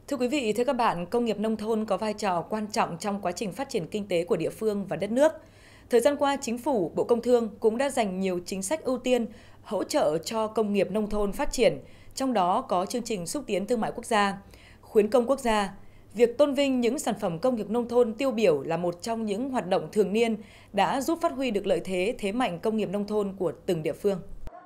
Thưa quý vị, thưa các bạn, công nghiệp nông thôn có vai trò quan trọng trong quá trình phát triển kinh tế của địa phương và đất nước. Thời gian qua, Chính phủ, Bộ Công Thương cũng đã dành nhiều chính sách ưu tiên hỗ trợ cho công nghiệp nông thôn phát triển, trong đó có chương trình xúc tiến thương mại quốc gia, khuyến công quốc gia. Việc tôn vinh những sản phẩm công nghiệp nông thôn tiêu biểu là một trong những hoạt động thường niên đã giúp phát huy được lợi thế, thế mạnh công nghiệp nông thôn của từng địa phương.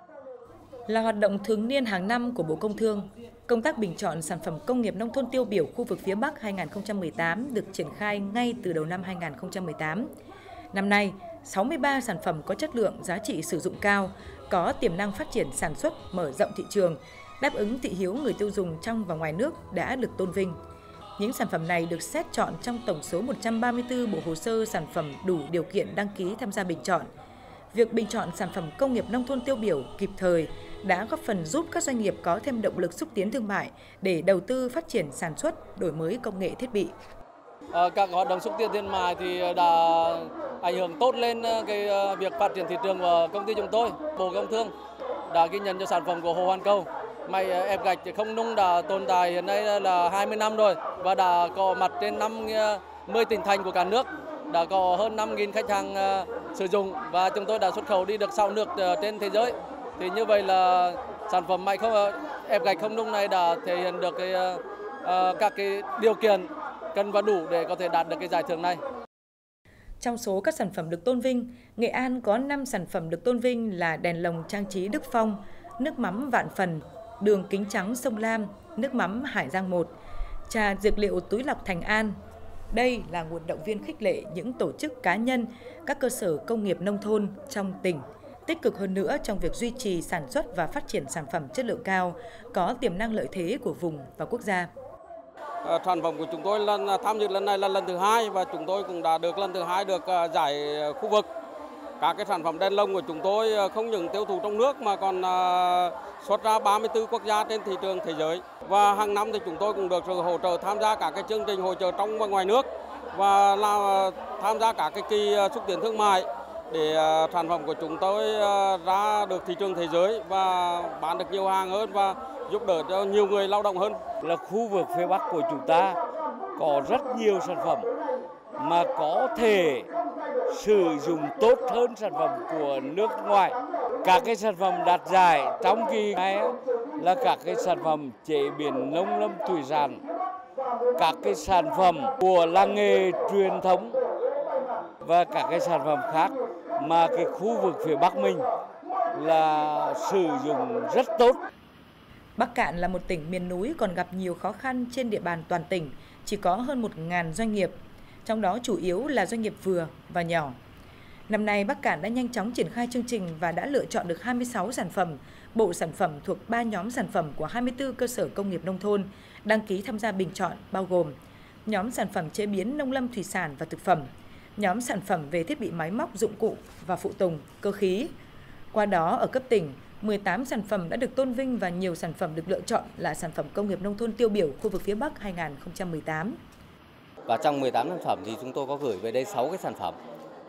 Là hoạt động thường niên hàng năm của Bộ Công Thương, công tác bình chọn sản phẩm công nghiệp nông thôn tiêu biểu khu vực phía Bắc 2018 được triển khai ngay từ đầu năm 2018. Năm nay, 63 sản phẩm có chất lượng, giá trị sử dụng cao, có tiềm năng phát triển sản xuất, mở rộng thị trường, đáp ứng thị hiếu người tiêu dùng trong và ngoài nước đã được tôn vinh. Những sản phẩm này được xét chọn trong tổng số 134 bộ hồ sơ sản phẩm đủ điều kiện đăng ký tham gia bình chọn. Việc bình chọn sản phẩm công nghiệp nông thôn tiêu biểu kịp thời đã góp phần giúp các doanh nghiệp có thêm động lực xúc tiến thương mại để đầu tư phát triển sản xuất, đổi mới công nghệ thiết bị. Các hoạt động xúc tiến thương mại thì đã ảnh hưởng tốt lên việc phát triển thị trường của công ty chúng tôi. Bộ Công Thương đã ghi nhận cho sản phẩm của Hồ Hoàn Cầu. Máy ép gạch không nung đã tồn tại hiện nay là 20 năm rồi và đã có mặt trên 50 tỉnh thành của cả nước. Đã có hơn 5.000 khách hàng sử dụng và chúng tôi đã xuất khẩu đi được 6 nước trên thế giới. Thì như vậy là sản phẩm máy ép gạch không nung này đã thể hiện được các điều kiện cần và đủ để có thể đạt được cái giải thưởng này. Trong số các sản phẩm được tôn vinh, Nghệ An có 5 sản phẩm được tôn vinh là đèn lồng trang trí Đức Phong, nước mắm Vạn Phần, đường kính trắng Sông Lam, nước mắm Hải Giang 1, trà dược liệu túi lọc Thành An. Đây là nguồn động viên khích lệ những tổ chức cá nhân, các cơ sở công nghiệp nông thôn trong tỉnh tích cực hơn nữa trong việc duy trì sản xuất và phát triển sản phẩm chất lượng cao, có tiềm năng lợi thế của vùng và quốc gia. Sản phẩm của chúng tôi tham dự lần này là lần thứ 2 và chúng tôi cũng đã được lần thứ 2 được giải khu vực. Các cái sản phẩm đèn lồng của chúng tôi không những tiêu thụ trong nước mà còn xuất ra 34 quốc gia trên thị trường thế giới. Và hàng năm thì chúng tôi cũng được sự hỗ trợ tham gia các cái chương trình hỗ trợ trong và ngoài nước và tham gia các cái kỳ xúc tiến thương mại để sản phẩm của chúng tôi ra được thị trường thế giới và bán được nhiều hàng hơn và giúp đỡ cho nhiều người lao động hơn. Là khu vực phía Bắc của chúng ta có rất nhiều sản phẩm mà có thể sử dụng tốt hơn sản phẩm của nước ngoài. Các cái sản phẩm đạt giải trong kỳ này là các cái sản phẩm chế biến nông lâm thủy sản, các cái sản phẩm của làng nghề truyền thống và các cái sản phẩm khác mà cái khu vực phía Bắc mình là sử dụng rất tốt. Bắc Kạn là một tỉnh miền núi còn gặp nhiều khó khăn trên địa bàn toàn tỉnh, chỉ có hơn 1.000 doanh nghiệp, trong đó chủ yếu là doanh nghiệp vừa và nhỏ. Năm nay, Bắc Kạn đã nhanh chóng triển khai chương trình và đã lựa chọn được 26 sản phẩm, bộ sản phẩm thuộc 3 nhóm sản phẩm của 24 cơ sở công nghiệp nông thôn đăng ký tham gia bình chọn bao gồm nhóm sản phẩm chế biến nông lâm thủy sản và thực phẩm, nhóm sản phẩm về thiết bị máy móc dụng cụ và phụ tùng, cơ khí. Qua đó, ở cấp tỉnh, 18 sản phẩm đã được tôn vinh và nhiều sản phẩm được lựa chọn là sản phẩm công nghiệp nông thôn tiêu biểu khu vực phía Bắc 2018. Và trong 18 sản phẩm thì chúng tôi có gửi về đây 6 cái sản phẩm.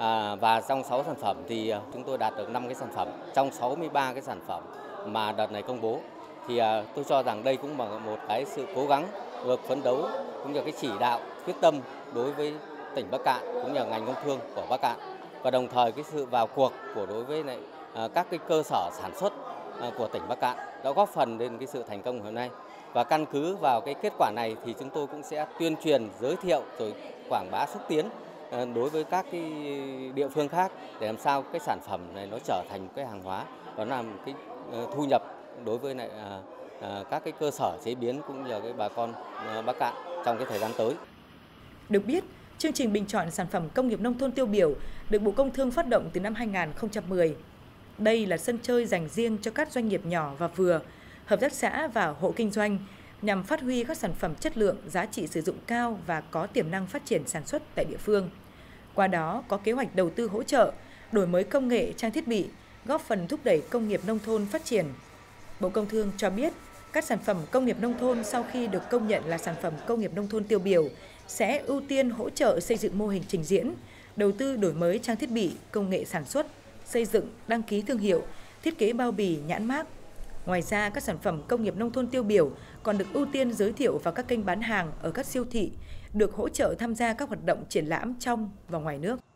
Và trong 6 sản phẩm thì chúng tôi đạt được 5 cái sản phẩm. Trong 63 cái sản phẩm mà đợt này công bố thì tôi cho rằng đây cũng là một cái sự cố gắng, vượt phấn đấu cũng như cái chỉ đạo quyết tâm đối với tỉnh Bắc Kạn cũng như là ngành công thương của Bắc Kạn và đồng thời cái sự vào cuộc của đối với lại các cái cơ sở sản xuất của tỉnh Bắc Kạn đã góp phần đến cái sự thành công hôm nay. Và căn cứ vào cái kết quả này thì chúng tôi cũng sẽ tuyên truyền, giới thiệu rồi quảng bá xúc tiến đối với các cái địa phương khác để làm sao cái sản phẩm này nó trở thành cái hàng hóa và nó làm cái thu nhập đối với lại các cái cơ sở chế biến cũng như cái bà con Bắc Kạn trong cái thời gian tới. Được biết, chương trình bình chọn sản phẩm công nghiệp nông thôn tiêu biểu được Bộ Công Thương phát động từ năm 2010. Đây là sân chơi dành riêng cho các doanh nghiệp nhỏ và vừa, hợp tác xã và hộ kinh doanh nhằm phát huy các sản phẩm chất lượng, giá trị sử dụng cao và có tiềm năng phát triển sản xuất tại địa phương. Qua đó có kế hoạch đầu tư hỗ trợ, đổi mới công nghệ, trang thiết bị, góp phần thúc đẩy công nghiệp nông thôn phát triển. Bộ Công Thương cho biết, các sản phẩm công nghiệp nông thôn sau khi được công nhận là sản phẩm công nghiệp nông thôn tiêu biểu sẽ ưu tiên hỗ trợ xây dựng mô hình trình diễn, đầu tư đổi mới trang thiết bị, công nghệ sản xuất, xây dựng, đăng ký thương hiệu, thiết kế bao bì, nhãn mác. Ngoài ra, các sản phẩm công nghiệp nông thôn tiêu biểu còn được ưu tiên giới thiệu vào các kênh bán hàng ở các siêu thị, được hỗ trợ tham gia các hoạt động triển lãm trong và ngoài nước.